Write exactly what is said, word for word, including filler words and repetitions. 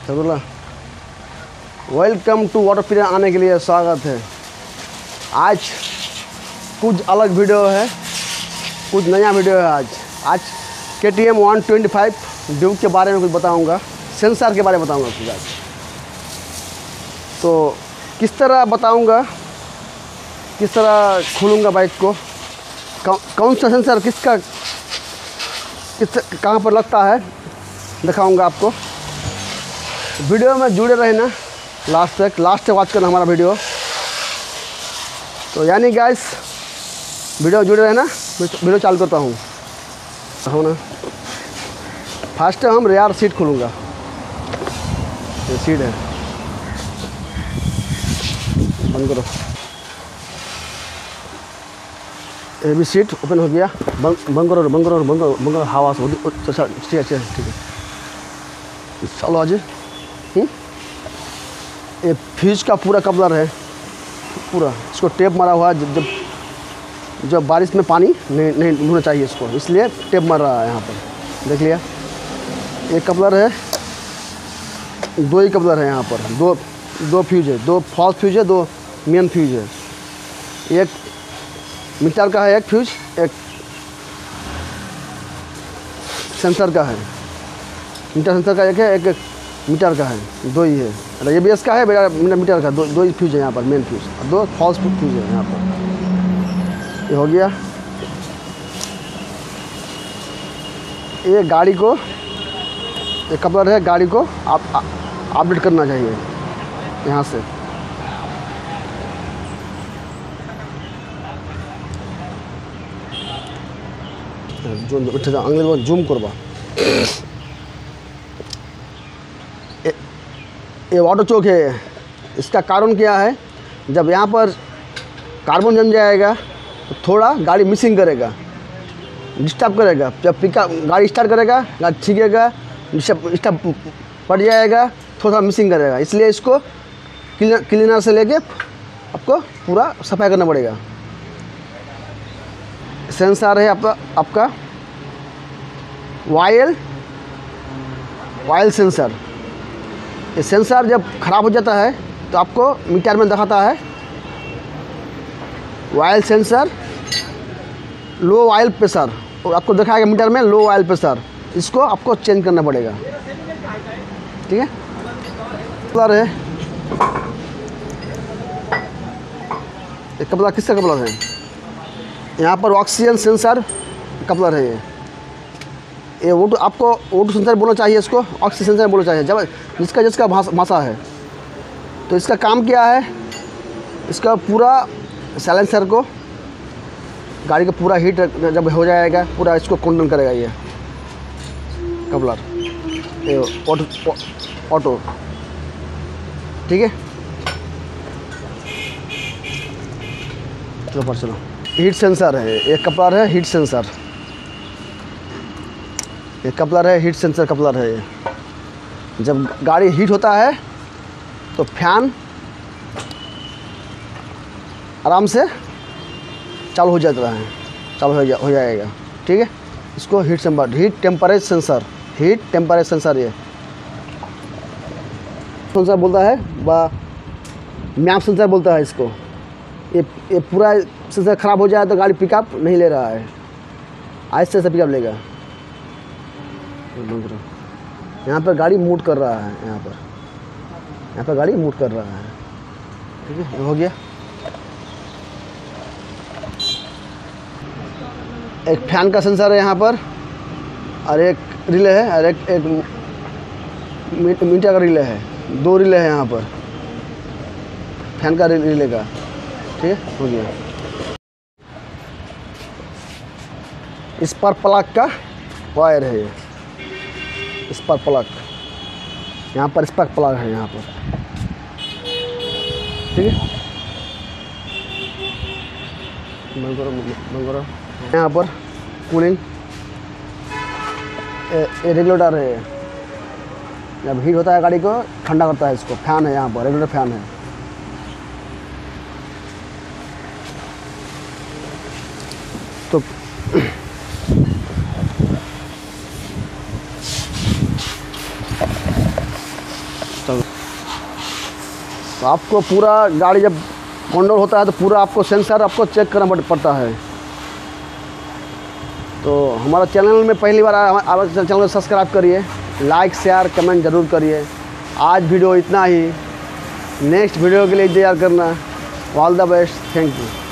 बोला welcome to water filter आने के लिए स्वागत है। आज कुछ अलग वीडियो है, कुछ नया वीडियो है। आज आज के T M one twenty five Duke के बारे में कुछ बताऊंगा, सेंसर के बारे में बताऊंगा कुछ आज। तो किस तरह बताऊंगा, किस तरह खोलूंगा बाइक को, कौन सा सेंसर किसका किस कहाँ पर लगता है दिखाऊंगा आपको। वीडियो में जुड़े रहना लास्ट तक, लास्ट तक वॉच करना हमारा वीडियो। तो यानी गाइस वीडियो जुड़े रहना, वीडियो चालू करता हूँ हो ना। फर्स्ट हम रेयर सीट खोलूँगा, ये सीट है, बंद करो। ये भी सीट ओपन हो गया, बंद बंद करो बंद करो बंद करो बंद करो, हवा से ठीक है ठीक है चलो आज। ये फ्यूज का पूरा कपलर है, पूरा इसको टेप मारा हुआ है। जब जब जब बारिश में पानी नहीं नहीं होना चाहिए इसको, इसलिए टेप मार रहा है यहाँ पर, देख लिया। एक कपलर है, दो ही कपलर है यहाँ पर, दो दो फ्यूज है, दो फॉल्स फ्यूज है, दो मेन फ्यूज है। एक मीटर का है एक फ्यूज, एक सेंसर का है। मीटर सेंसर का एक है, एक मीटर का है, दो ही है। ए बी एस का है बेटा, मीटर का दो दो ही फ्यूज है यहाँ पर, मेन फ्यूज, और दो फॉल्स फ्यूज है यहाँ पर। ये हो गया। ये गाड़ी को, ये कपलर है, गाड़ी को आप अपडेट करना चाहिए यहाँ से। जो अंग्रेजी जूम करवा, ये वाटर चौक है। इसका कारण क्या है, जब यहाँ पर कार्बन जम जाएगा तो थोड़ा गाड़ी मिसिंग करेगा, डिस्टर्ब करेगा। जब पिकअप गाड़ी स्टार्ट करेगा, गाड़ी छीकेगा, डिस्टर्ब पड़ जाएगा, थोड़ा सा मिसिंग करेगा। इसलिए इसको क्लीनर क्लीनर से लेके आपको पूरा सफाई करना पड़ेगा। सेंसर है आपका आपका वायल वायल सेंसर। ये सेंसर जब ख़राब हो जाता है तो आपको मीटर में दिखाता है oil sensor low oil pressure, और आपको दिखाएगा मीटर में लो ऑयल प्रेशर। इसको आपको चेंज करना पड़ेगा, ठीक है। कपलर है, ये कपलर किसका कपलर है, यहाँ पर ऑक्सीजन सेंसर कपलर है। ये ये वो तो आपको वो तो सेंसर बोलना चाहिए, इसको ऑक्सीजन सेंसर बोलना चाहिए, जब जिसका जिसका भाषा है। तो इसका काम क्या है, इसका पूरा साइलेंसर को, गाड़ी का पूरा हीट जब हो जाएगा पूरा इसको कंट्रोल करेगा ये कपलर, ये ऑटो ऑटो ठीक है। चलो पर चलो, हीट सेंसर है, एक कपलर है हीट सेंसर, ये कपलर है हीट सेंसर कपलर है। ये जब गाड़ी हीट होता है तो फैन आराम से चालू हो जाता है, चालू हो, जा, हो जाएगा, ठीक है। इसको heat sensor, heat temperature sensor, heat temperature sensor ये सेंसर बोलता है, बा मैप सेंसर बोलता है इसको। ये ये पूरा सेंसर ख़राब हो जाए तो गाड़ी पिकअप नहीं ले रहा है, आहिस्ते से पिकअप लेगा। यहाँ पर गाड़ी मूव कर रहा है, यहाँ पर यहाँ पर गाड़ी मूव कर रहा है, ठीक है। हो गया। एक फैन का सेंसर है यहाँ पर, और एक रिले है, और एक एक मीटर का रिले है, दो रिले है यहाँ पर, फैन का रिले का, ठीक है। हो गया। इस पर प्लग का वायर है, ये इस पर प्लग, यहाँ पर स्पार्क प्लग है यहाँ पर, ठीक है। बंद करो बंद करो। यहाँ पर कूलिंग, ये रेगुलेटर है, जब हीट होता है गाड़ी को ठंडा करता है इसको। फैन है यहाँ पर, रेगुलेटर फैन है। तो तो आपको पूरा गाड़ी जब कंट्रोल होता है तो पूरा आपको सेंसर आपको चेक करना पड़ता है। तो हमारा चैनल में पहली बार आया, हमारे चैनल को सब्सक्राइब करिए, लाइक शेयर कमेंट ज़रूर करिए। आज वीडियो इतना ही, नेक्स्ट वीडियो के लिए इंतजार करना। All the best, thank you.